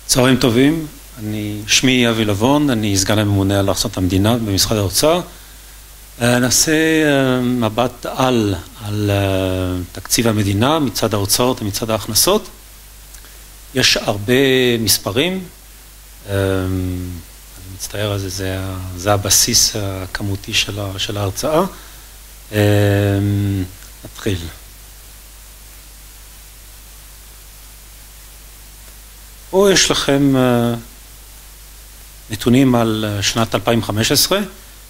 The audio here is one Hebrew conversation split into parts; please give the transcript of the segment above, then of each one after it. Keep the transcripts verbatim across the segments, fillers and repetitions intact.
צהריים טובים, אני, שמי אבי לבון, אני סגן הממונה על הכנסות המדינה במשרד האוצר. נעשה מבט על, על תקציב המדינה מצד ההוצאות ומצד ההכנסות. יש הרבה מספרים, אני מצטער על זה, זה, זה הבסיס הכמותי של, של ההרצאה. נתחיל. פה יש לכם נתונים על שנת אלפיים וחמש עשרה,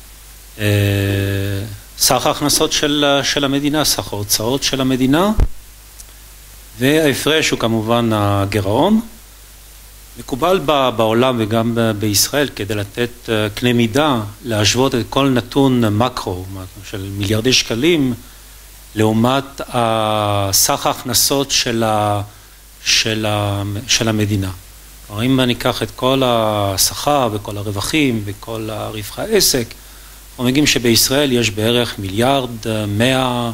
סך ההכנסות של, של המדינה, סך ההוצאות של המדינה, וההפרש הוא כמובן הגירעון. מקובל בעולם וגם בישראל כדי לתת קנה מידה, להשוות את כל נתון מקרו של מיליארדי שקלים, לעומת סך ההכנסות של ה... של, ה, של המדינה. כלומר, אם אני אקח את כל השכר וכל הרווחים וכל רווחי העסק, אנחנו מגיעים שבישראל יש בערך מיליארד מאה,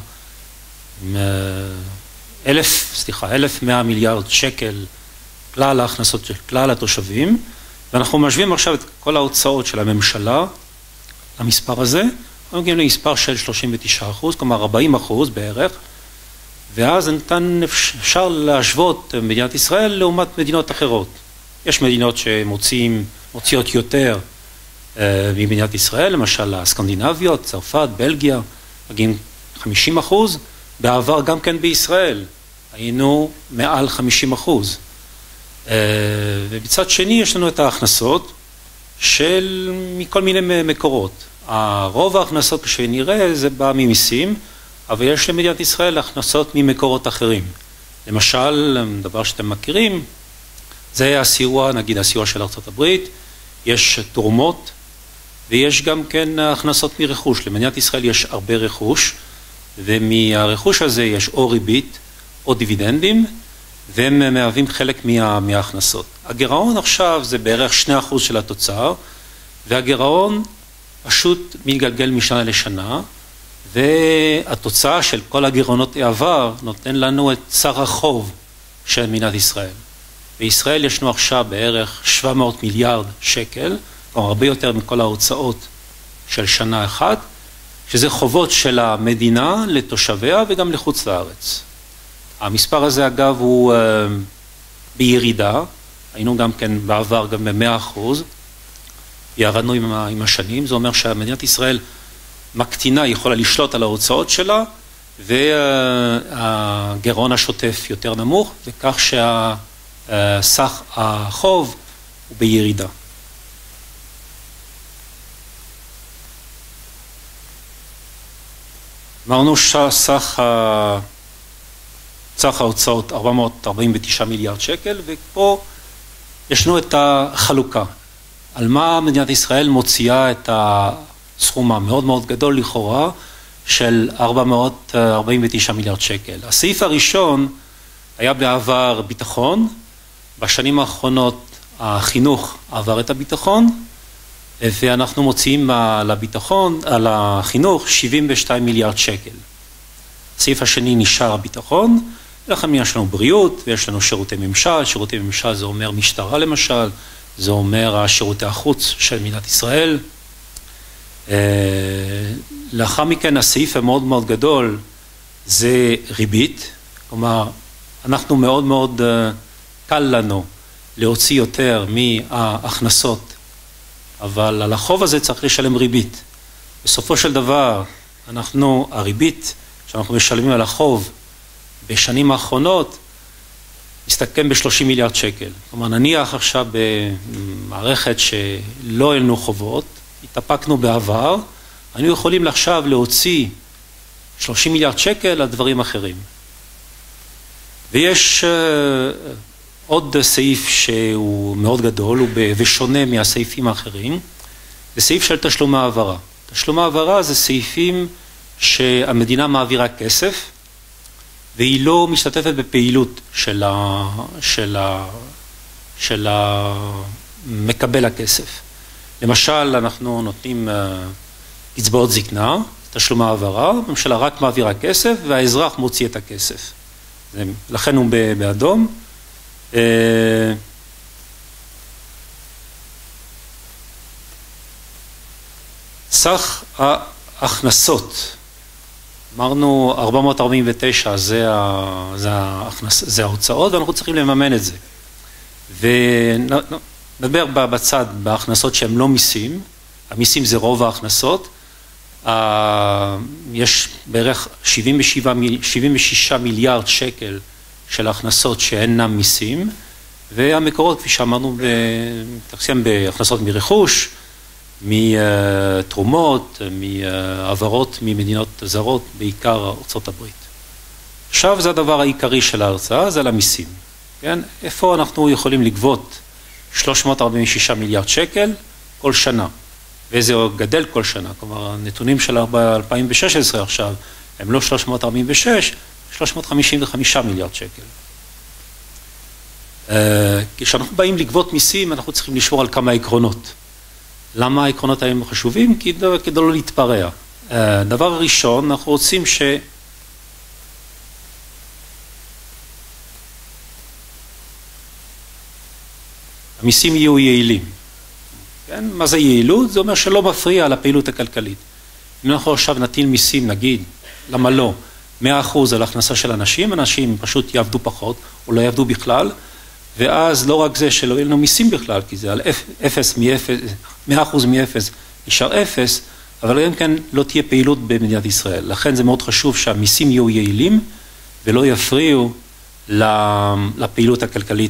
אלף, סליחה, אלף מאה מיליארד שקל כלל ההכנסות של כלל התושבים, ואנחנו משווים עכשיו את כל ההוצאות של הממשלה למספר הזה, אנחנו מגיעים למספר של שלושים ותשעה אחוז, כלומר ארבעים אחוז בערך, ואז ניתן אפשר להשוות מדינת ישראל לעומת מדינות אחרות. יש מדינות שמוציאים, מוציאות יותר אה, ממדינת ישראל, למשל הסקנדינביות, צרפת, בלגיה, מגיעים חמישים אחוז, בעבר גם כן בישראל, היינו מעל חמישים אחוז. אה, ובצד שני יש לנו את ההכנסות של מכל מיני מקורות. הרוב ההכנסות שנראה זה בא ממיסים, אבל יש למדינת ישראל הכנסות ממקורות אחרים. למשל, דבר שאתם מכירים, זה הסיוע, נגיד הסיוע של ארצות הברית, יש תרומות, ויש גם כן הכנסות מרכוש. למדינת ישראל יש הרבה רכוש, ומהרכוש הזה יש או ריבית או דיבידנדים, והם מהווים חלק מה, מההכנסות. הגירעון עכשיו זה בערך שני אחוז של התוצר, והגירעון פשוט מתגלגל משנה לשנה, והתוצאה של כל הגירעונות העבר נותן לנו את סך החוב של מדינת ישראל. בישראל ישנו עכשיו בערך שבע מאות מיליארד שקל, כלומר הרבה יותר מכל ההוצאות של שנה אחת, שזה חובות של המדינה לתושביה וגם לחוץ לארץ. המספר הזה אגב הוא uh, בירידה, היינו גם כן בעבר גם ב-מאה אחוז, ירדנו עם, עם השנים, זה אומר שמדינת ישראל מקטינה, יכולה לשלוט על ההוצאות שלה, והגירעון השוטף יותר נמוך, וכך שהסך החוב הוא בירידה. אמרנו שסך ההוצאות ארבע מאות ארבעים ותשעה מיליארד שקל, ופה ישנו את החלוקה. על מה מדינת ישראל מוציאה את ה... סכום המאוד מאוד גדול לכאורה של ארבע מאות ארבעים ותשעה מיליארד שקל. הסעיף הראשון היה בעבר ביטחון, בשנים האחרונות החינוך עבר את הביטחון, ואנחנו מוציאים על הביטחון, על החינוך שבעים ושניים מיליארד שקל. הסעיף השני נשאר הביטחון, ולכן יש לנו בריאות ויש לנו שירותי ממשל, שירותי ממשל זה אומר משטרה למשל, זה אומר שירותי החוץ של מדינת ישראל, לאחר מכן הסעיף המאוד מאוד גדול זה ריבית, כלומר אנחנו מאוד מאוד קל לנו להוציא יותר מההכנסות, אבל על החוב הזה צריך לשלם ריבית. בסופו של דבר אנחנו, הריבית שאנחנו משלמים על החוב בשנים האחרונות מסתכם ב-שלושים מיליארד שקל. כלומר נניח עכשיו במערכת שלא העלנו חובות, התאפקנו בעבר, היינו יכולים עכשיו להוציא שלושים מיליארד שקל על דברים אחרים. ויש uh, עוד סעיף שהוא מאוד גדול ושונה מהסעיפים האחרים, זה סעיף של תשלום העברה. תשלום העברה זה סעיפים שהמדינה מעבירה כסף, והיא לא משתתפת בפעילות של, ה, של, ה, של מקבל הכסף. למשל, אנחנו נותנים uh, קצבאות זקנה, תשלום העברה, הממשלה רק מעבירה כסף והאזרח מוציא את הכסף. לכן הוא באדום. סך ההכנסות, אמרנו ארבע מאות ארבעים ותשע זה, זה, ההכנס, זה ההוצאות ואנחנו צריכים לממן את זה. ונדבר בצד בהכנסות שהן לא מיסים, המיסים זה רוב ההכנסות, יש בערך שבעים ושישה מיליארד שקל של הכנסות שאינם מיסים, והמקורות כפי שאמרנו מתייחסים בהכנסות מרכוש, מתרומות, מעברות ממדינות זרות, בעיקר ארצות הברית. עכשיו זה הדבר העיקרי של ההרצאה, זה למיסים. כן? איפה אנחנו יכולים לגבות שלוש מאות ארבעים ושישה מיליארד שקל כל שנה, וזה גדל כל שנה, כלומר הנתונים של אלפיים ושש עשרה עכשיו הם לא שלוש מאות ארבעים ושש, שלוש מאות חמישים וחמישה מיליארד שקל. כשאנחנו באים לגבות מיסים אנחנו צריכים לשמור על כמה עקרונות. למה העקרונות האלה חשובים? כי כדי לא להתפרע. דבר ראשון, אנחנו רוצים ש... המיסים יהיו יעילים. כן? מה זה יעילות? זה אומר שלא מפריע לפעילות הכלכלית. אם אנחנו עכשיו נטיל מיסים, נגיד, למה לא? מאה אחוז על הכנסה של אנשים, אנשים פשוט יעבדו פחות, או לא יעבדו בכלל, ואז לא רק זה שלא יהיו לנו מיסים בכלל, כי זה על אפס מאפס, מאה אחוז מאפס נשאר אפס, אבל גם כן לא תהיה פעילות במדינת ישראל. לכן זה מאוד חשוב שהמיסים יהיו יעילים, ולא יפריעו לפעילות הכלכלית.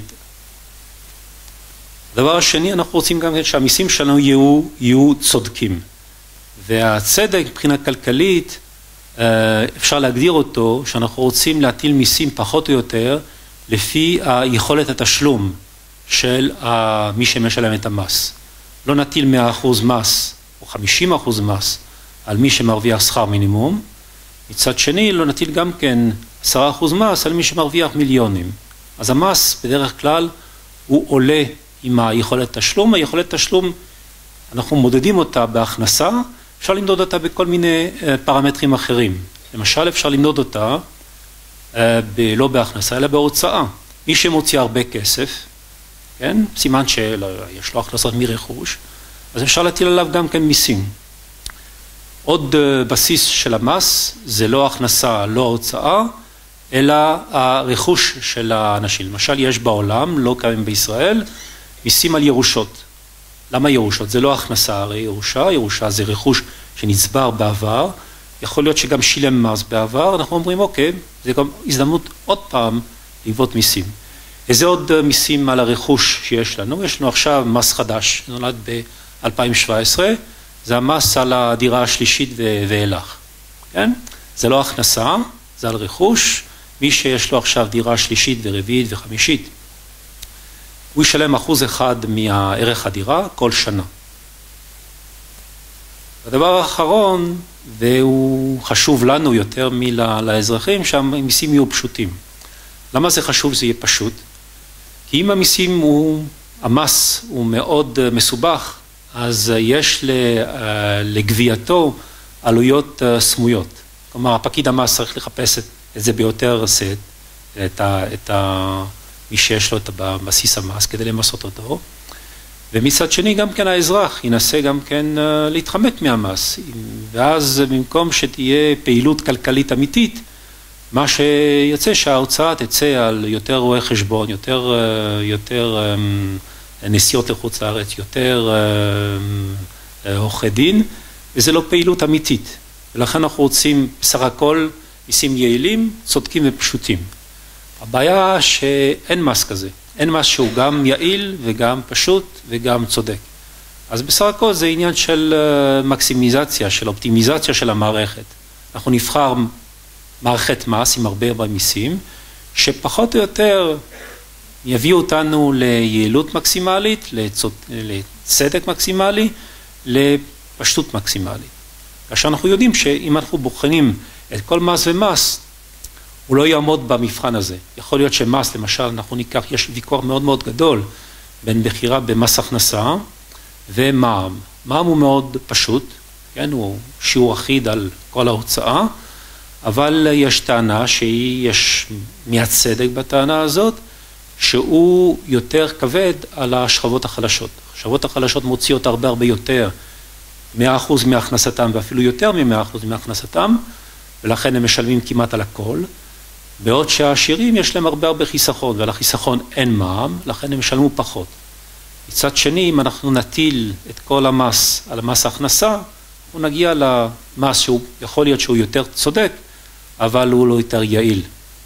הדבר השני, אנחנו רוצים גם שהמיסים שלנו יהיו, יהיו צודקים. והצדק מבחינה כלכלית, אפשר להגדיר אותו, שאנחנו רוצים להטיל מיסים פחות או יותר, לפי היכולת התשלום של מי שמשלם את המס. לא נטיל מאה אחוז מס או חמישים אחוז מס על מי שמרוויח שכר מינימום, מצד שני לא נטיל גם כן עשרה אחוז מס על מי שמרוויח מיליונים. אז המס בדרך כלל הוא עולה עם היכולת תשלום, היכולת תשלום אנחנו מודדים אותה בהכנסה, אפשר למדוד אותה בכל מיני פרמטרים אחרים. למשל אפשר למדוד אותה לא בהכנסה, אלא בהוצאה. מי שמוציא הרבה כסף, כן? סימן שיש לו הכנסות מרכוש, אז אפשר להטיל עליו גם כן מיסים. עוד בסיס של המס, זה לא הכנסה, לא ההוצאה, אלא הרכוש של האנשים. למשל, יש בעולם, לא קיים בישראל, מיסים על ירושות. למה ירושות? זה לא הכנסה, הרי ירושה, ירושה זה רכוש שנצבר בעבר, יכול להיות שגם שילם מס בעבר, אנחנו אומרים, אוקיי, זה גם הזדמנות עוד פעם לגבות מיסים. איזה עוד מיסים על הרכוש שיש לנו? יש לנו עכשיו מס חדש, נולד ב-אלפיים שבע עשרה, זה המס על הדירה השלישית ואילך. כן? זה לא הכנסה, זה על רכוש. מי שיש לו עכשיו דירה שלישית ורביעית וחמישית, הוא ישלם אחוז אחד מערך הדירה כל שנה. הדבר האחרון, והוא חשוב לנו יותר מלאזרחים, שהמיסים יהיו פשוטים. למה זה חשוב שזה יהיה פשוט? כי אם המיסים הוא, המס הוא מאוד מסובך, אז יש לגבייתו עלויות סמויות. כלומר, הפקיד המס צריך לחפש את זה ביותר סט, את, ה, את ה, מי שיש לו את בסיס המס כדי למסות אותו. ומצד שני גם כן האזרח ינסה גם כן להתחמק מהמס, ואז במקום שתהיה פעילות כלכלית אמיתית, מה שיוצא שההוצאה תצא על יותר רואי חשבון, יותר, יותר נסיעות לחוץ לארץ, יותר עורכי דין, וזה לא פעילות אמיתית. ולכן אנחנו רוצים בסך הכל מיסים יעילים, צודקים ופשוטים. הבעיה שאין מס כזה. אין מס שהוא גם יעיל וגם פשוט וגם צודק. אז בסך הכל זה עניין של מקסימיזציה, של אופטימיזציה של המערכת. אנחנו נבחר מערכת מס עם הרבה הרבה מיסים, שפחות או יותר יביאו אותנו ליעילות מקסימלית, לצדק מקסימלי, לפשטות מקסימלית. כאשר אנחנו יודעים שאם אנחנו בוחנים את כל מס ומס, הוא לא יעמוד במבחן הזה. יכול להיות שמס, למשל, אנחנו ניקח, יש ויכוח מאוד מאוד גדול בין בחירה במס הכנסה ומע"מ. מע"מ הוא מאוד פשוט, כן? הוא שיעור אחיד על כל ההוצאה, אבל יש טענה שהיא, יש מהצדק בטענה הזאת, שהוא יותר כבד על השכבות החלשות. השכבות החלשות מוציאות הרבה הרבה יותר מאה אחוז מהכנסתם ואפילו יותר מ-מאה אחוז מהכנסתם, ולכן הם משלמים כמעט על הכל, בעוד שהעשירים יש להם הרבה הרבה חיסכון, ועל החיסכון אין מע"מ, לכן הם משלמו פחות. מצד שני, אם אנחנו נטיל את כל המס על מס ההכנסה, הוא נגיע למס שהוא יכול להיות שהוא יותר צודק, אבל הוא לא יותר יעיל.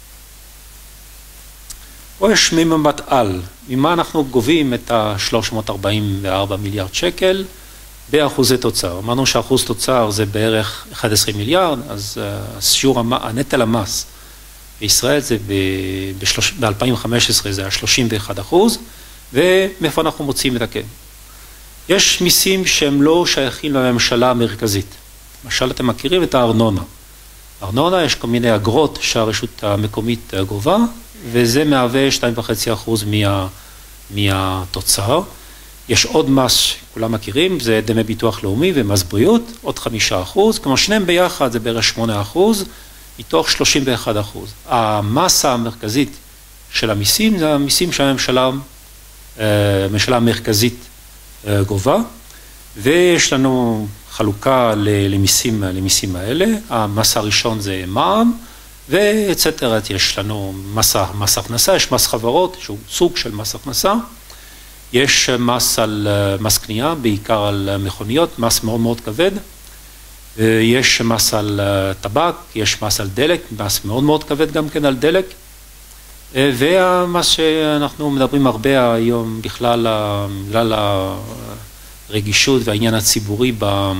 פה יש ממבט על, ממה אנחנו גובים את ה-שלוש מאות ארבעים וארבעה מיליארד שקל באחוזי תוצר. אמרנו שאחוז תוצר זה בערך אחד עשר מיליארד, אז שיעור הנטל המס בישראל זה ב-אלפיים וחמש עשרה זה ה-שלושים ואחד אחוז, ומאיפה אנחנו מוצאים את הכן. יש מיסים שהם לא שייכים לממשלה המרכזית. למשל, אתם מכירים את הארנונה. ארנונה יש כל מיני אגרות שהרשות המקומית גובה, וזה מהווה שתיים נקודה חמש אחוז מה, מהתוצר. יש עוד מס שכולם מכירים, זה דמי ביטוח לאומי ומס בריאות, עוד חמישה אחוז, כלומר שניהם ביחד זה בערך שמונה אחוז, מתוך שלושים ואחד אחוז. המסה המרכזית של המיסים זה המיסים שהממשלה הממשלה המרכזית גובה, ויש לנו חלוקה למיסים, למיסים האלה. המס הראשון זה מע"מ, ואצטרת יש לנו מס, מס הכנסה, יש מס חברות, שהוא סוג של מס הכנסה, יש מס על מס קנייה, בעיקר על מכוניות, מס מאוד מאוד כבד, יש מס על טבק, יש מס על דלק, מס מאוד מאוד כבד גם כן על דלק, והמס שאנחנו מדברים הרבה היום בכלל, בגלל הרגישות והעניין הציבורי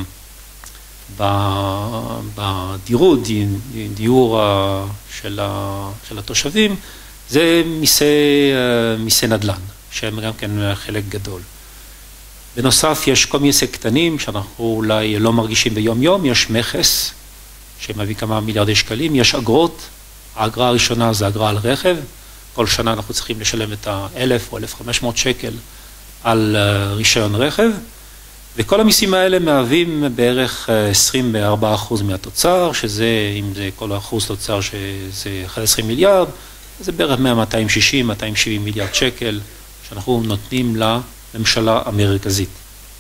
בדירות, דיור של התושבים, זה מיסי נדל"ן, שהם גם כן חלק גדול. בנוסף, יש כל מיני קטנים שאנחנו אולי לא מרגישים ביום יום, יש מכס שמביא כמה מיליארדי שקלים, יש אגרות, האגרה הראשונה זה אגרה על רכב, כל שנה אנחנו צריכים לשלם את ה-אלף או אלף וחמש מאות שקל על רישיון רכב, וכל המיסים האלה מהווים בערך עשרים וארבעה אחוז מהתוצר, שזה, אם זה כל אחוז תוצר שזה אחד עשר מיליארד, זה בערך מאה מאתיים ושישים מאתיים ושבעים מיליארד שקל שאנחנו נותנים לממשלה המרכזית.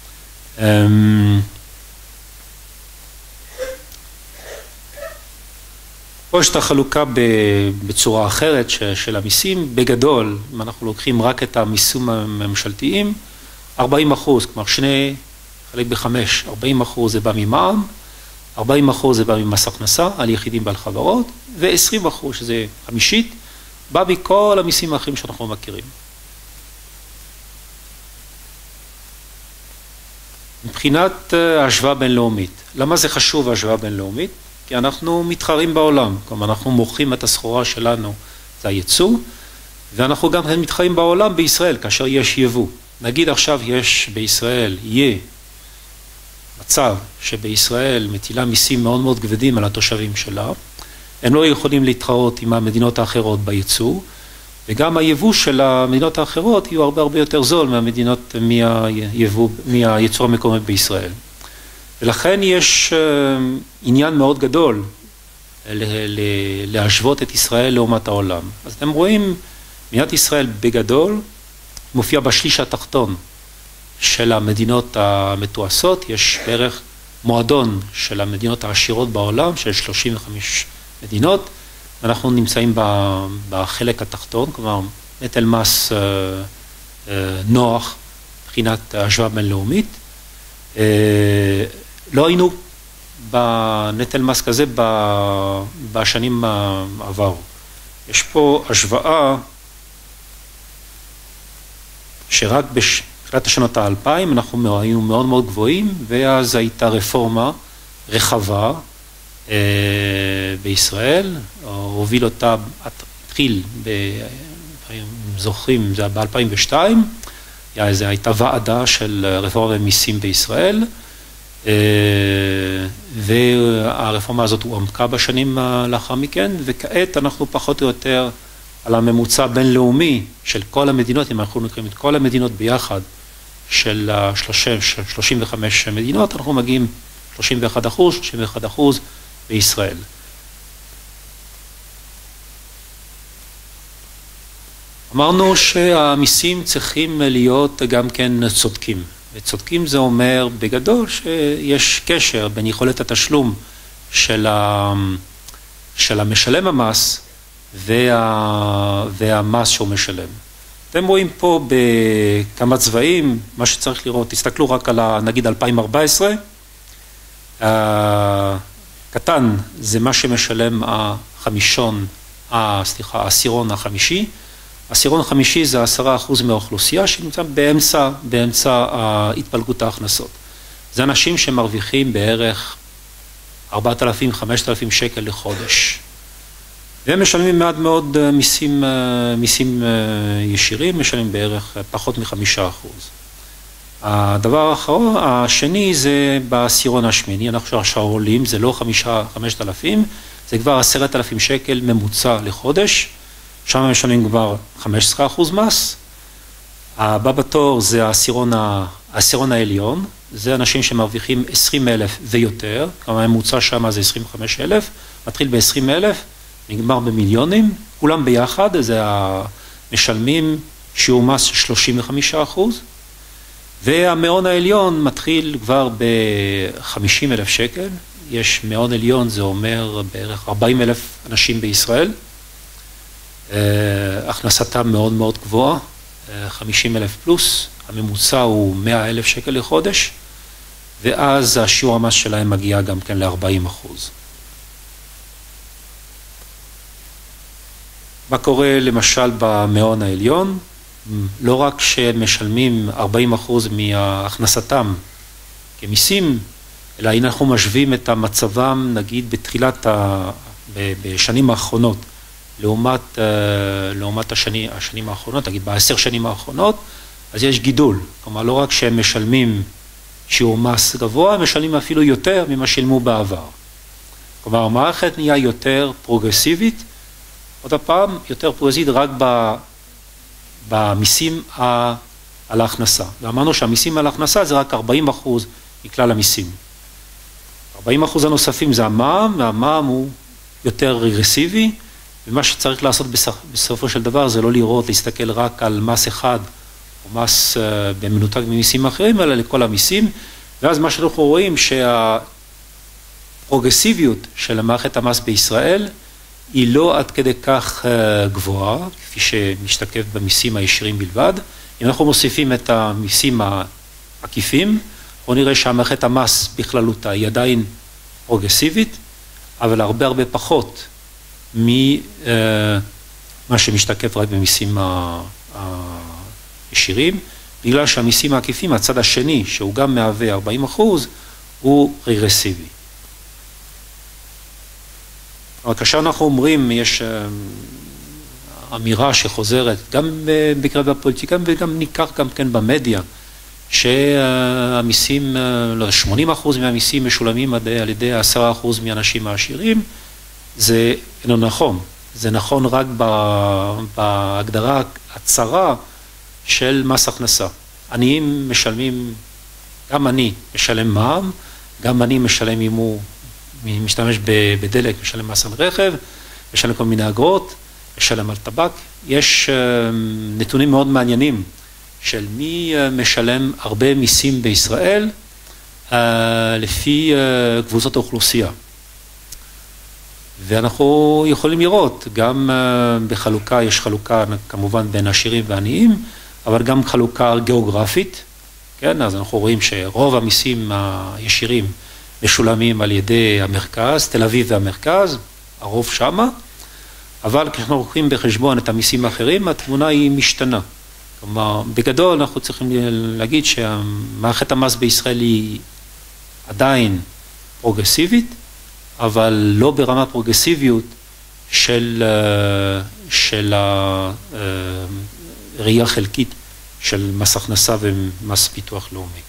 פה יש את החלוקה בצורה אחרת של המיסים. בגדול, אם אנחנו לוקחים רק את המיסים הממשלתיים, ארבעים אחוז, כלומר שני חלק בחמש, ארבעים אחוז זה בא ממע"מ, ארבעים אחוז זה בא ממס הכנסה על יחידים ועל חברות, ו-עשרים אחוז, שזה חמישית, בא מכל המיסים האחרים שאנחנו מכירים. מבחינת ההשוואה בינלאומית, למה זה חשוב ההשוואה בינלאומית? כי אנחנו מתחרים בעולם, כלומר אנחנו מוכרים את הסחורה שלנו, זה הייצוא, ואנחנו גם מתחרים בעולם בישראל, כאשר יש יבוא. נגיד עכשיו יש בישראל, יהיה מצב שבישראל מטילה מיסים מאוד מאוד כבדים על התושבים שלה, הם לא יכולים להתחרות עם המדינות האחרות בייצוא, וגם היבוא של המדינות האחרות יהיו הרבה הרבה יותר זול מהמדינות, מהייבוא, מהייצור המקומי בישראל. ולכן יש עניין מאוד גדול להשוות את ישראל לעומת העולם. אז אתם רואים, מדינת ישראל בגדול מופיע בשליש התחתון של המדינות המתועשות, יש בערך מועדון של המדינות העשירות בעולם, של שלושים וחמש מדינות, ואנחנו נמצאים בחלק התחתון, כלומר נטל מס נוח מבחינת השוואה בינלאומית. לא היינו בנטל מס כזה בשנים העברו. יש פה השוואה שרק בתחילת השנות האלפיים אנחנו היינו מאוד מאוד גבוהים, ואז הייתה רפורמה רחבה אה, בישראל, הוביל אותה, התחיל, ב, אם זוכרים, זה ב-אלפיים ושתיים, הייתה ועדה של רפורמה ומיסים בישראל, אה, והרפורמה הזאת הועמקה בשנים לאחר מכן, וכעת אנחנו פחות או יותר על הממוצע בינלאומי של כל המדינות, אם אנחנו נקראים את כל המדינות ביחד, של שלושים וחמש מדינות, אנחנו מגיעים שלושים ואחד אחוז, שלושים ואחד אחוז בישראל. אמרנו שהמיסים צריכים להיות גם כן צודקים. וצודקים זה אומר בגדול שיש קשר בין יכולת התשלום של, ה... של המשלם המס וה... והמס שהוא משלם. אתם רואים פה בכמה צבעים, מה שצריך לראות, תסתכלו רק על ה... נגיד אלפיים וארבע עשרה, הקטן זה מה שמשלם החמישון, סליחה, העשירון החמישי, העשירון החמישי זה עשרה אחוז מהאוכלוסייה שנמצא באמצע, באמצע התפלגות ההכנסות. זה אנשים שמרוויחים בערך ארבעת אלפים, חמשת אלפים שקל לחודש. והם משלמים מעט מאוד מיסים, מיסים ישירים, משלמים בערך פחות מחמישה אחוז. הדבר האחרון, השני זה בעשירון השמיני, אנחנו עכשיו עולים, זה לא חמישה, חמשת אלפים, זה כבר עשרת אלפים שקל ממוצע לחודש, שם משלמים כבר חמישה עשר אחוז מס. הבא בתור זה העשירון, העשירון העליון, זה אנשים שמרוויחים עשרים אלף ויותר, כלומר הממוצע שם זה עשרים וחמישה אלף, מתחיל ב-עשרים אלף, נגמר במיליונים, כולם ביחד, זה המשלמים שיעור מס של שלושים וחמישה אחוז, והמעון העליון מתחיל כבר ב-חמישים אלף שקל, יש מעון עליון, זה אומר בערך ארבעים אלף אנשים בישראל, הכנסתם מאוד מאוד גבוהה, חמישים אלף פלוס, הממוצע הוא מאה אלף שקל לחודש, ואז השיעור המס שלהם מגיע גם כן ל-ארבעים אחוז. מה קורה למשל במעון העליון? לא רק שמשלמים ארבעים אחוז מהכנסתם כמיסים, אלא אם אנחנו משווים את המצבם, נגיד, בתחילת, ה... בשנים האחרונות, לעומת, לעומת השני, השנים האחרונות, נגיד בעשר שנים האחרונות, אז יש גידול. כלומר, לא רק שהם משלמים שיעור מס גבוה, הם משלמים אפילו יותר ממה שילמו בעבר. כלומר, המערכת נהיה יותר פרוגרסיבית, עוד הפעם, יותר פרוגרסיבית רק ב... במיסים על ההכנסה. ואמרנו שהמיסים על ההכנסה זה רק ארבעים אחוז מכלל המיסים. ארבעים אחוז הנוספים זה המע"מ, והמע"מ הוא יותר רגרסיבי, ומה שצריך לעשות בסופו של דבר זה לא לראות, להסתכל רק על מס אחד, או מס במנותק ממיסים אחרים, אלא לכל המיסים, ואז מה שאנחנו רואים שהפרוגרסיביות של מערכת המס בישראל, היא לא עד כדי כך גבוהה, כפי שמשתקף במיסים הישירים בלבד. אם אנחנו מוסיפים את המיסים העקיפים, בואו נראה שהמערכת המס בכללותה היא עדיין פרוגרסיבית, אבל הרבה הרבה פחות ממה שמשתקף רק במיסים הישירים, בגלל שהמיסים העקיפים, הצד השני, שהוא גם מהווה ארבעים אחוז, הוא רגרסיבי. אבל כאשר אנחנו אומרים, יש אמירה שחוזרת גם בקרב הפוליטיקאים וגם ניכר גם כן במדיה, שהמיסים, שמונים אחוז מהמיסים משולמים על ידי עשרה אחוז מהאנשים העשירים, זה אינו נכון. זה נכון רק בהגדרה הצרה של מס הכנסה. עניים משלמים, גם אני משלם מע"מ, גם אני משלם אם הוא משתמש בדלק, משלם מס על רכב, משלם כל מיני אגרות, משלם על טבק. יש נתונים מאוד מעניינים של מי משלם הרבה מיסים בישראל לפי קבוצות האוכלוסייה. ואנחנו יכולים לראות, גם בחלוקה, יש חלוקה כמובן בין עשירים ועניים, אבל גם חלוקה גיאוגרפית, כן? אז אנחנו רואים שרוב המיסים הישירים משולמים על ידי המרכז, תל אביב והמרכז, הרוב שמה, אבל כשאנחנו לוקחים בחשבון את המיסים האחרים, התמונה היא משתנה. כלומר, בגדול אנחנו צריכים להגיד שהמערכת המס בישראל היא עדיין פרוגרסיבית, אבל לא ברמה פרוגרסיביות של, של הראייה חלקית של מס הכנסה ומס פיתוח לאומי.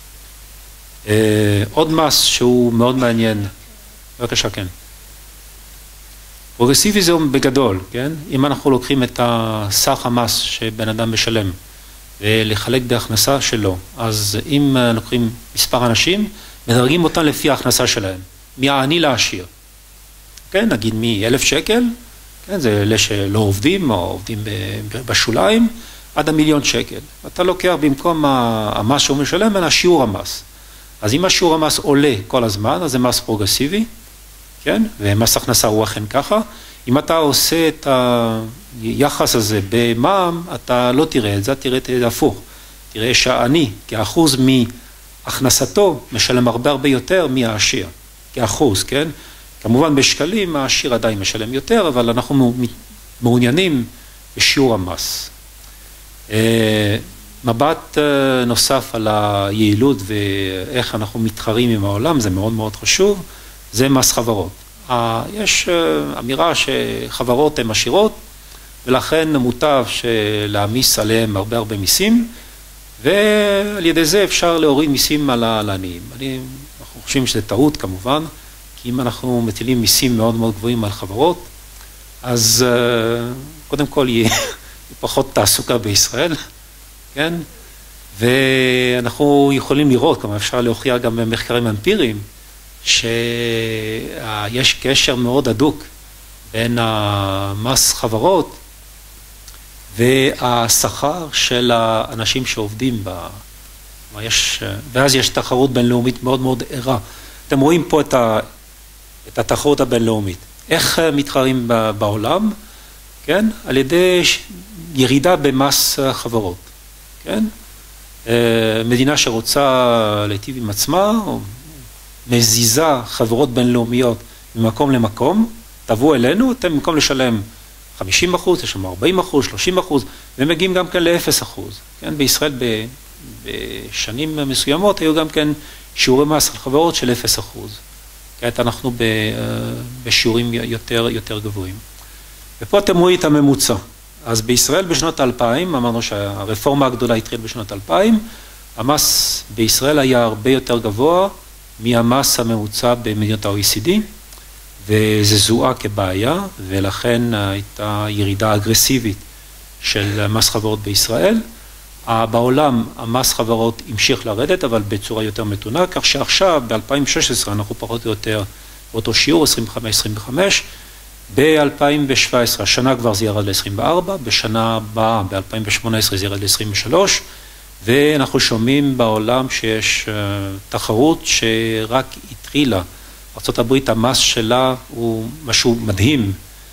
עוד מס שהוא מאוד מעניין, בבקשה, כן. פרוגרסיבי זה בגדול, כן? אם אנחנו לוקחים את סך המס שבן אדם משלם ולחלק בהכנסה שלו, אז אם לוקחים מספר אנשים, מדרגים אותם לפי ההכנסה שלהם, מהעני לעשיר. כן, נגיד מ-אלף שקל, כן, זה אלה שלא עובדים או עובדים בשוליים, עד המיליון שקל. אתה לוקח במקום המס שהוא משלם, אלא שיעור המס. אז אם השיעור המס עולה כל הזמן, אז זה מס פרוגרסיבי, כן? ומס הכנסה הוא אכן ככה. אם אתה עושה את היחס הזה במע"מ, אתה לא תראה את זה, תראה את זה הפוך. תראה שהעני, כאחוז מהכנסתו, משלם הרבה הרבה יותר מהעשיר. כאחוז, כן? כמובן בשקלים, העשיר עדיין משלם יותר, אבל אנחנו מעוניינים בשיעור המס. מבט נוסף על היעילות ואיך אנחנו מתחרים עם העולם, זה מאוד מאוד חשוב, זה מס חברות. יש אמירה שחברות הן עשירות, ולכן מוטב להעמיס עליהם הרבה הרבה מיסים, ועל ידי זה אפשר להוריד מיסים על העניים. אנחנו חושבים שזה טעות כמובן, כי אם אנחנו מטילים מיסים מאוד מאוד גבוהים על חברות, אז קודם כל יהיה פחות תעסוקה בישראל, כן? ואנחנו יכולים לראות, כלומר אפשר להוכיח גם במחקרים אמפיריים, שיש קשר מאוד הדוק בין המס חברות והשכר של האנשים שעובדים בה. יש, ואז יש תחרות בינלאומית מאוד מאוד ערה. אתם רואים פה את, ה, את התחרות הבינלאומית. איך מתחרים בעולם? כן? על ידי ירידה במס חברות. כן? מדינה שרוצה להיטיב עם עצמה, או מזיזה חברות בינלאומיות ממקום למקום, תבואו אלינו, אתם במקום לשלם חמישים אחוז, יש שם ארבעים אחוז, שלושים אחוז, ומגיעים גם כן ל-אפס אחוז. כן? בישראל בשנים מסוימות היו גם כן שיעורי מס על חברות של אפס אחוז. כעת אנחנו בשיעורים יותר, יותר גבוהים. ופה אתם רואים את הממוצע. אז בישראל בשנות האלפיים, אמרנו שהרפורמה הגדולה התחילה בשנות האלפיים, המס בישראל היה הרבה יותר גבוה מהמס הממוצע במדינות ה-או אי סי די, וזה זוהה כבעיה, ולכן הייתה ירידה אגרסיבית של מס חברות בישראל. בעולם המס חברות המשיך לרדת, אבל בצורה יותר מתונה, כך שעכשיו ב-אלפיים ושש עשרה אנחנו פחות או יותר באותו שיעור, עשרים וחמש עשרים וחמש, ב-אלפיים ושבע עשרה, השנה כבר זה ירד ל-עשרים וארבע, בשנה הבאה, ב-אלפיים ושמונה עשרה זה ירד ל-עשרים ושלוש, ואנחנו שומעים בעולם שיש תחרות שרק התחילה. ארצות הברית, המס שלה הוא משהו מדהים,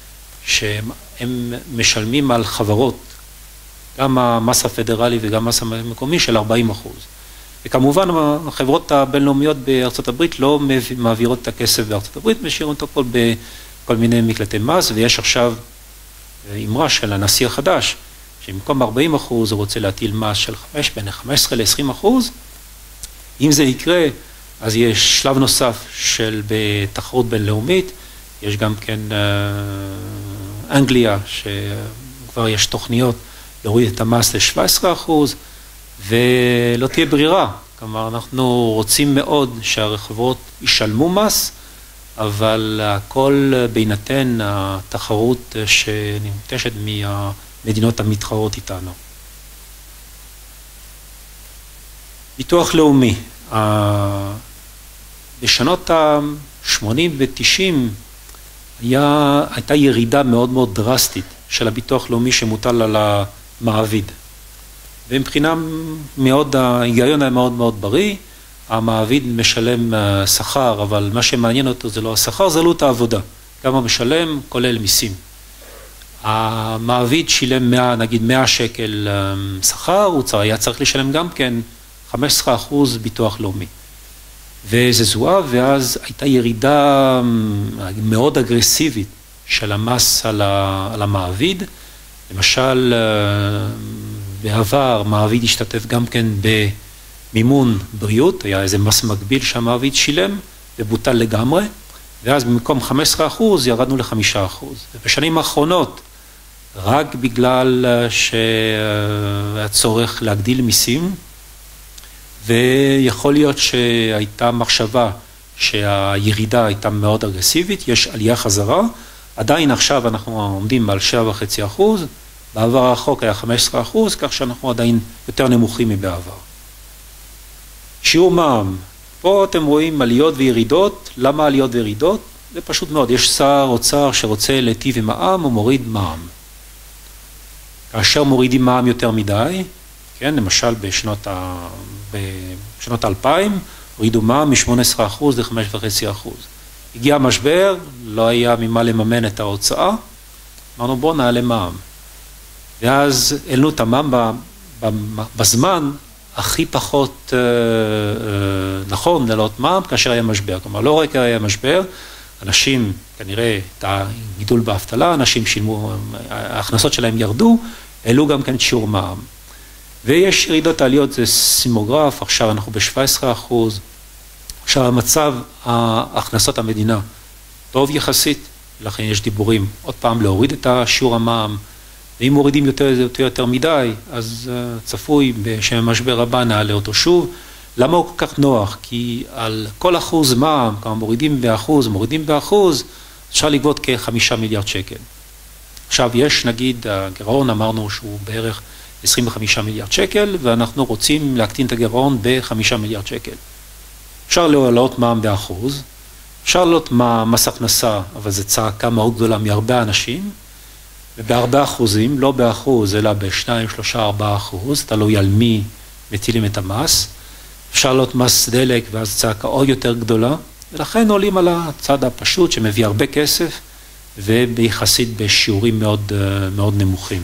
שהם משלמים על חברות, גם המס הפדרלי וגם המס המקומי של ארבעים אחוז. וכמובן, החברות הבינלאומיות בארצות הברית לא מעבירות את הכסף בארצות הברית, משאירות אותו בכל מיני מקלטי מס, ויש עכשיו אמרה של הנשיא החדש, שבמקום ארבעים אחוז הוא רוצה להטיל מס של בין חמש עשרה ל-עשרים אחוז. אם זה יקרה, אז יש שלב נוסף של בתחרות בינלאומית, יש גם כן אנגליה, שכבר יש תוכניות להוריד את המס ל-שבע עשרה אחוז, ולא תהיה ברירה. כלומר, אנחנו רוצים מאוד שהחברות ישלמו מס, אבל הכל בהינתן התחרות שננטשת מהמדינות המתחרות איתנו. ביטוח לאומי. בשנות ה-שמונים ו-תשעים היה, הייתה ירידה מאוד מאוד דרסטית של הביטוח לאומי שמוטל על המעביד. ומבחינה מאוד, ההיגיון היה מאוד מאוד בריא, המעביד משלם שכר, אבל מה שמעניין אותו זה לא השכר, זה עלות העבודה. כמה משלם, כולל מיסים. המעביד שילם מאה, נגיד מאה שקל שכר, הוא היה צריך לשלם גם כן חמישה עשר אחוז ביטוח לאומי. וזה זוהה, ואז הייתה ירידה מאוד אגרסיבית של המס על המעביד. למשל, בעבר מעביד השתתף גם כן במימון בריאות, היה איזה מס מקביל שהמעביד שילם, ובוטל לגמרי, ואז במקום חמישה עשר אחוז ירדנו ל-חמישה אחוז. ובשנים האחרונות, רק בגלל שהיה צורך להגדיל מיסים, ויכול להיות שהייתה מחשבה שהירידה הייתה מאוד אגרסיבית, יש עלייה חזרה, עדיין עכשיו אנחנו עומדים על שבע נקודה חמש אחוז, בעבר הרחוק היה חמישה עשר אחוז, כך שאנחנו עדיין יותר נמוכים מבעבר. שיעור מע"מ, פה אתם רואים עליות וירידות, למה עליות וירידות? זה פשוט מאוד, יש שר אוצר שרוצה להיטיב עם מע"מ, הוא מוריד מע"מ. כאשר מורידים מע"מ יותר מדי, כן, למשל בשנות ה... בשנות אלפיים, הורידו מע"מ מ-שמונה עשרה אחוז ל-חמישה וחצי אחוז. הגיע המשבר, לא היה ממה לממן את ההוצאה, אמרנו בואו נעלה מע"מ. ואז העלנו את המע"מ בזמן הכי פחות אה, אה, נכון לעלות מע"מ כאשר היה משבר. כלומר, לא רק היה משבר, אנשים, כנראה, את הגידול באבטלה, אנשים שילמו, ההכנסות שלהם ירדו, העלו גם כן שיעור מע"מ. ויש ירידות עליות, זה סימוגרף, עכשיו אנחנו ב-שבע עשרה אחוז, עכשיו המצב, ההכנסות המדינה, טוב יחסית, לכן יש דיבורים, עוד פעם להוריד את השיעור המע"מ, ואם מורידים יותר יותר, יותר מדי, אז uh, צפוי שבמשבר הבא נעלה אותו שוב. למה הוא כל כך נוח? כי על כל אחוז מע"מ, כמה מורידים באחוז, מורידים באחוז, אפשר לגבות כחמישה מיליארד שקל. עכשיו יש נגיד, הגירעון אמרנו שהוא בערך עשרים וחמישה מיליארד שקל, ואנחנו רוצים להקטין את הגירעון בחמישה מיליארד שקל. אפשר להעלות מע"מ באחוז, אפשר להעלות מס הכנסה, אבל זו צעקה מאוד גדולה מהרבה אנשים, ובהרבה אחוזים, לא באחוז, אלא בשניים, שלושה, ארבעה אחוז, תלוי על מי מטילים את המס. אפשר להעלות מס דלק, ואז צעקה עוד יותר גדולה, ולכן עולים על הצד הפשוט שמביא הרבה כסף, וביחסית בשיעורים מאוד, מאוד נמוכים.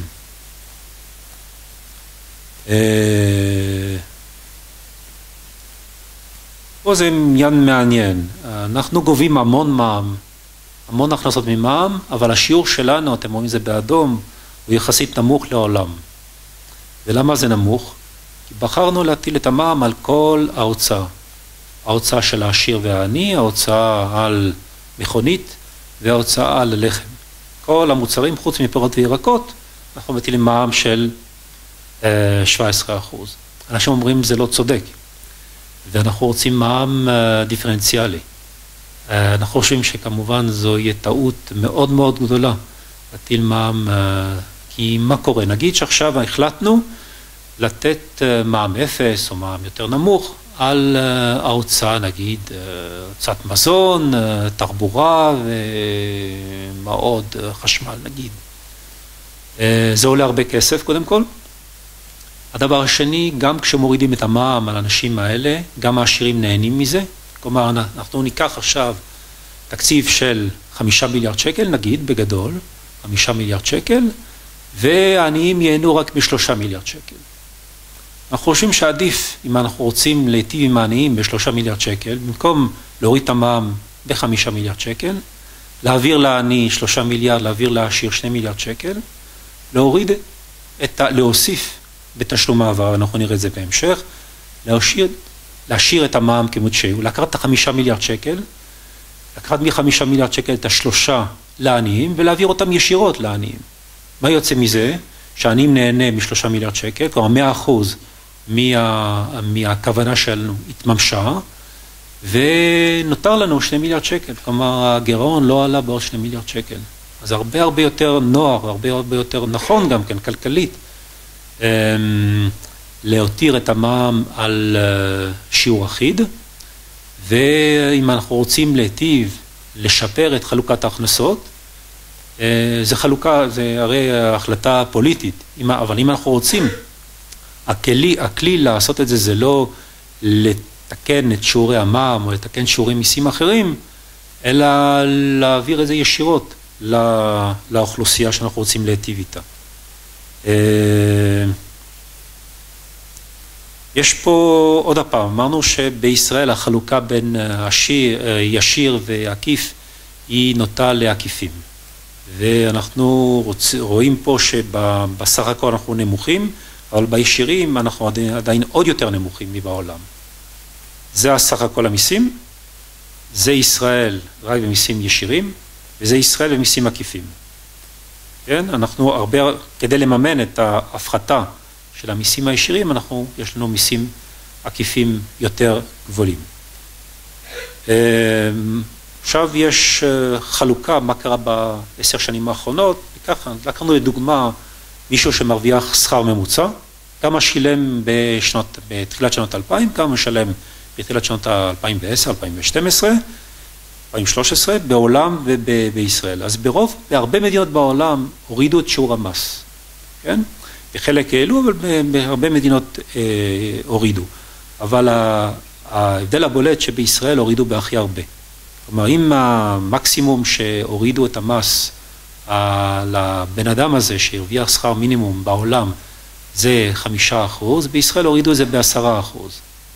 פה זה עניין מעניין. אנחנו גובים המון מע"מ, המון הכנסות ממע"מ, אבל השיעור שלנו, אתם רואים את זה באדום, הוא יחסית נמוך לעולם. ולמה זה נמוך? כי בחרנו להטיל את המע"מ על כל ההוצאה. ההוצאה של העשיר והעני, ההוצאה על מכונית וההוצאה על לחם. כל המוצרים, חוץ מפירות וירקות, אנחנו מטילים מע"מ של שבע עשרה אחוז. אנשים אומרים זה לא צודק, ואנחנו רוצים מע"מ דיפרנציאלי. אנחנו חושבים שכמובן זו יהיה טעות מאוד מאוד גדולה להטיל מע"מ, כי מה קורה? נגיד שעכשיו החלטנו לתת מע"מ אפס או מע"מ יותר נמוך על ההוצאה, נגיד הוצאת מזון, תחבורה ומה עוד, חשמל נגיד. זה עולה הרבה כסף קודם כל. הדבר השני, גם כשמורידים את המע"מ על האנשים האלה, גם העשירים נהנים מזה. כלומר, אנחנו ניקח עכשיו תקציב של חמישה מיליארד שקל, נגיד, בגדול, חמישה מיליארד שקל, והעניים ייהנו רק משלושה מיליארד שקל. אנחנו חושבים שעדיף, אם אנחנו רוצים להיטיב עם העניים בשלושה מיליארד שקל, במקום להוריד את המע"מ בחמישה מיליארד שקל, להעביר לעני שלושה מיליארד, להעביר לעשיר שני מיליארד שקל, להוריד את ה... להוסיף בתשלום מעבר, אנחנו נראה את זה בהמשך, להשאיר, להשאיר את המע"מ כמות שהוא, לקחת את החמישה מיליארד שקל, לקחת מחמישה מיליארד שקל את השלושה לעניים, ולהעביר אותם ישירות לעניים. מה יוצא מזה? שהעניים נהנה משלושה מיליארד שקל, כלומר מאה אחוז מה, מהכוונה שלנו התממשה, ונותר לנו שני מיליארד שקל, כלומר הגירעון לא עלה בעוד שני מיליארד שקל. אז הרבה הרבה יותר נוח, הרבה הרבה יותר נכון גם כן, כלכלית, להותיר את המע"מ על שיעור אחיד, ואם אנחנו רוצים להיטיב, לשפר את חלוקת ההכנסות, זה חלוקה, זה הרי החלטה פוליטית, אבל אם אנחנו רוצים, הכלי, הכלי לעשות את זה זה לא לתקן את שיעורי המע"מ או לתקן שיעורי מיסים אחרים, אלא להעביר את זה ישירות לא, לאוכלוסייה שאנחנו רוצים להיטיב איתה. יש פה עוד הפעם, אמרנו שבישראל החלוקה בין עשיר, ישיר ועקיף היא נוטה לעקיפים. ואנחנו רוצ, רואים פה שבסך הכל אנחנו נמוכים, אבל בישירים אנחנו עדיין, עדיין עוד יותר נמוכים מבעולם. זה הסך הכל המיסים, זה ישראל רק במיסים ישירים, וזה ישראל במיסים עקיפים. כן? אנחנו הרבה, כדי לממן את ההפחתה של המיסים הישירים, אנחנו, יש לנו מיסים עקיפים יותר גבוהים. עכשיו יש חלוקה, מה קרה בעשר שנים האחרונות, וככה, לקחנו לדוגמה מישהו שמרוויח שכר ממוצע, כמה שילם בשנות, בתחילת שנות אלפיים, כמה משלם בתחילת שנות אלפיים ועשר, אלפיים ושתים עשרה, אלפיים ושלוש עשרה, בעולם ובישראל. אז ברוב, בהרבה מדינות בעולם הורידו את שיעור המס, כן? בחלק העלו, אבל בהרבה מדינות אה, הורידו. אבל ההבדל הבולט שבישראל הורידו בהכי הרבה. כלומר, אם המקסימום שהורידו את המס לבן אדם הזה שהרוויח שכר מינימום בעולם זה חמישה אחוז, בישראל הורידו את זה בעשרה אחוז.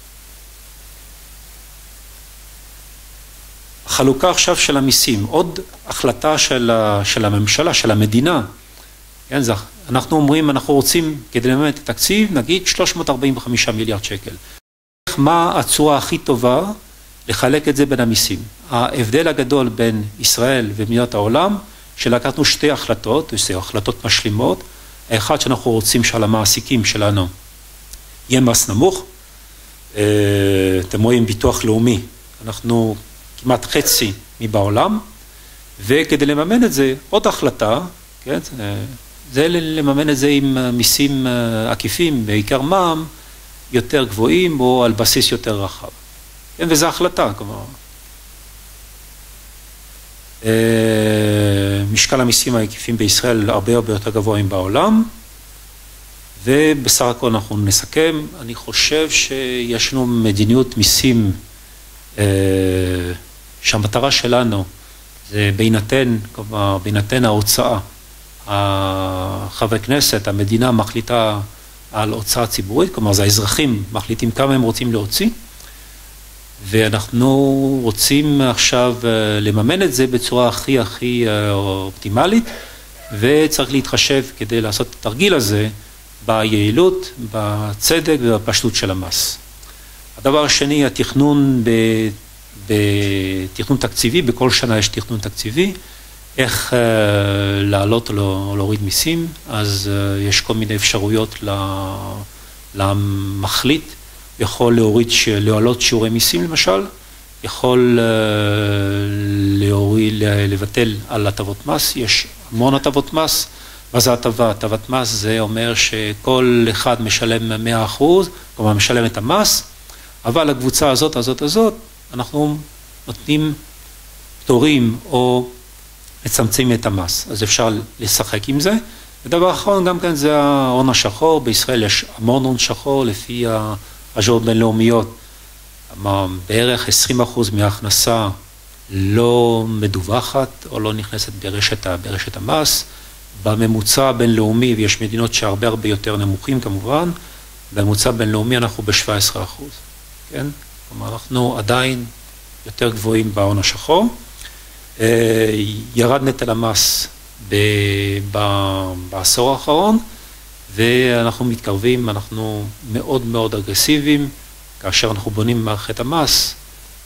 החלוקה עכשיו של המיסים, עוד החלטה של, של הממשלה, של המדינה, כן, זה, אנחנו אומרים, אנחנו רוצים כדי לממן את התקציב, נגיד שלוש מאות ארבעים וחמישה מיליארד שקל. מה הצורה הכי טובה לחלק את זה בין המיסים? ההבדל הגדול בין ישראל ומדינות העולם, שלקחנו שתי החלטות, שתי החלטות משלימות, האחד שאנחנו רוצים שעל המעסיקים שלנו יהיה מס נמוך, אתם רואים ביטוח לאומי, אנחנו כמעט חצי מבעולם, וכדי לממן את זה, עוד החלטה, כן, זה לממן את זה עם מיסים עקיפים, בעיקר מע"מ, יותר גבוהים או על בסיס יותר רחב. כן, וזו החלטה, כלומר. משקל המיסים העקיפים בישראל הרבה הרבה יותר גבוהים בעולם, ובסך הכל אנחנו נסכם. אני חושב שיש לנו מדיניות מיסים שהמטרה שלנו זה בהינתן, כלומר, בהינתן ההוצאה. החברי כנסת, המדינה מחליטה על הוצאה ציבורית, כלומר, זה האזרחים מחליטים כמה הם רוצים להוציא, ואנחנו רוצים עכשיו לממן את זה בצורה הכי הכי אופטימלית, וצריך להתחשב כדי לעשות את התרגיל הזה ביעילות, בצדק ובפשטות של המס. הדבר השני, התכנון בתכנון תקציבי, בכל שנה יש תכנון תקציבי, איך לעלות או להוריד מיסים, אז יש כל מיני אפשרויות למחליט, יכול להוריד, להעלות שיעורי מיסים למשל, יכול להוריד, לבטל על הטבות מס, יש המון הטבות מס, מה זה הטבה? הטבת מס זה אומר שכל אחד משלם מאה אחוז, כלומר משלם את המס, אבל הקבוצה הזאת, הזאת, הזאת, אנחנו נותנים פטורים או מצמצמים את המס, אז אפשר לשחק עם זה. ודבר אחרון גם כן זה ההון השחור, בישראל יש המון הון שחור לפי ההשוואות בינלאומיות, בערך עשרים אחוז מההכנסה לא מדווחת או לא נכנסת ברשת, ברשת המס, בממוצע הבינלאומי, ויש מדינות שהרבה הרבה יותר נמוכים כמובן, בממוצע הבינלאומי אנחנו ב-שבעה עשר אחוז, כן? כלומר אנחנו עדיין יותר גבוהים בהון השחור, ירד נטל המס בעשור האחרון, ואנחנו מתקרבים, אנחנו מאוד מאוד אגרסיביים, כאשר אנחנו בונים מערכת המס,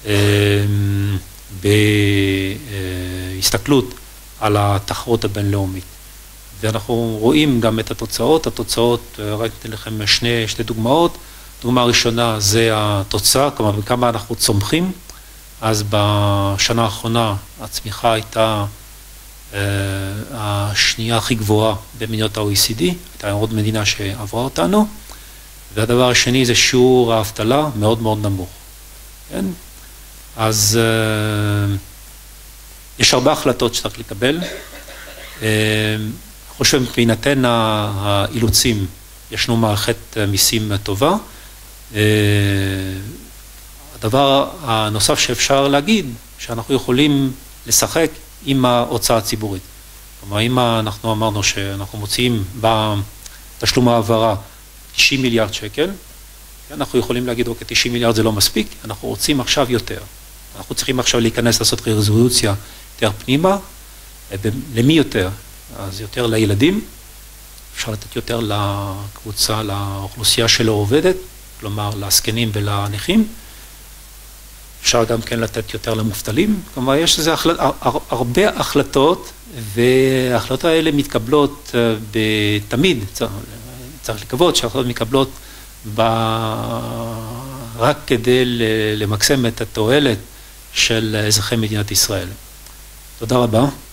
בהסתכלות על התחרות הבינלאומית. ואנחנו רואים גם את התוצאות, התוצאות, רק ניתן לכם שני, שתי דוגמאות, דוגמה ראשונה זה התוצאה, כלומר בכמה אנחנו צומחים, אז בשנה האחרונה הצמיחה הייתה אה, השנייה הכי גבוהה במדינות ה-או אי סי די, הייתה עוד מדינה שעברה אותנו, והדבר השני זה שיעור האבטלה מאוד מאוד נמוך. כן? אז אה, יש הרבה החלטות שצריך לקבל. אה, חושב בהינתן האילוצים, יש לנו מערכת מיסים טובה. אה, הדבר הנוסף שאפשר להגיד, שאנחנו יכולים לשחק עם ההוצאה הציבורית. כלומר, אם אנחנו אמרנו שאנחנו מוציאים בתשלום העברה תשעים מיליארד שקל, אנחנו יכולים להגיד, אוקיי, תשעים מיליארד זה לא מספיק, אנחנו רוצים עכשיו יותר. אנחנו צריכים עכשיו להיכנס לעשות רזולוציה יותר פנימה, למי יותר? אז יותר לילדים, אפשר לתת יותר לקבוצה, לאוכלוסייה שלא עובדת, כלומר, לזקנים ולנכים, אפשר גם כן לתת יותר למובטלים, כלומר יש לזה החלט, הרבה החלטות, וההחלטות האלה מתקבלות תמיד, צריך, צריך לקוות שההחלטות מתקבלות ב... רק כדי למקסם את התועלת של אזרחי מדינת ישראל. תודה רבה.